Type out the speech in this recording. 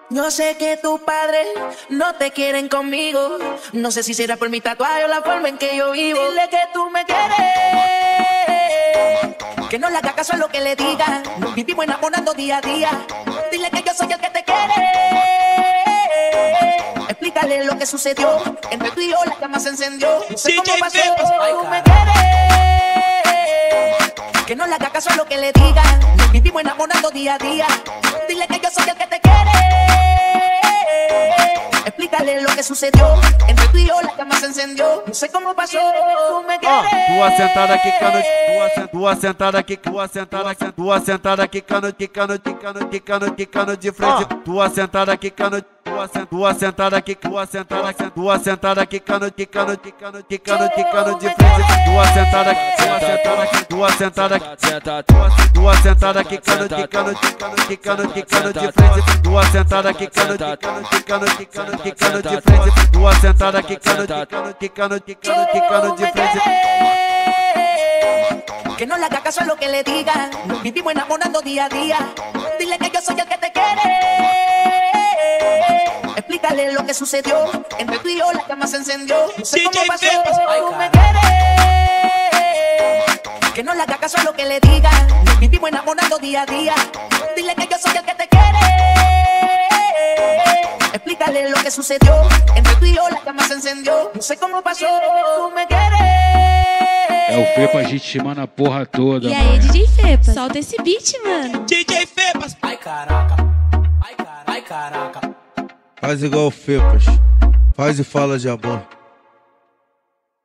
Yo sé que tus padres no te quieren conmigo. No sé si será por mi tatuaje o la forma en que yo vivo. Dile que tú me quieres, que no le haga caso a lo que le diga. Nos vivimos enamorando día a día. Dile que yo soy el que te quiere. Explícale lo que sucedió. Entre tú y yo la llama se encendió. No sé cómo pasó. Tú me quieres, que no le haga caso a lo que le diga. Nos vivimos enamorando día a día. Dile que yo soy el que te quiere. Explícale lo que sucedió. Entre tú y yo la cama se encendió. No sé cómo pasó. Tú me quieres. Duas sentadas quicando, duas sentadas quicando de frente. Duas sentadas quicando, duas sentadas quicando de frente. Duas sentadas quicando de frente. Duas sentadas quicando de frente. Duas sentadas quicando de frente. Duas sentadas quicando de frente. Que no le haga caso a lo que le diga. Nos vivimos enamorando día a día. Dile que yo soy el que te quiere. Explícale lo que sucedió. Entre tú y yo la cama se encendió. No sé cómo pasó. Tú me quieres, que no le haga caso a lo que le diga. Nos vivimos enamorando día a día. Dile que yo soy el que te quiere. Explícale lo que sucedió. Entre tú y yo la cama se encendió. No sé cómo pasó. Tú me quieres. É o Fepas ritmando a porra toda. E aí, DJ Fepas, solta esse beat, mano. DJ Fepas. Ai caraca, ai caraca. Faz igual o Fepas, faz e fala de amor.